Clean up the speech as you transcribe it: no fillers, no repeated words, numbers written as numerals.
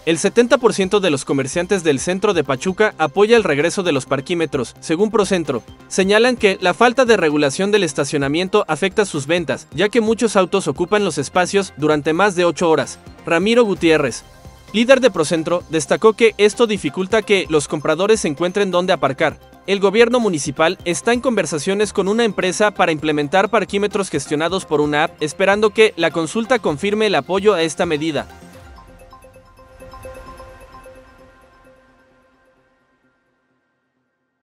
El 70% de los comerciantes del centro de Pachuca apoya el regreso de los parquímetros. Según Procentro, señalan que la falta de regulación del estacionamiento afecta sus ventas, ya que muchos autos ocupan los espacios durante más de 8 horas. Ramiro Gutiérrez, líder de Procentro, destacó que esto dificulta que los compradores encuentren dónde aparcar. El gobierno municipal está en conversaciones con una empresa para implementar parquímetros gestionados por una app, esperando que la consulta confirme el apoyo a esta medida.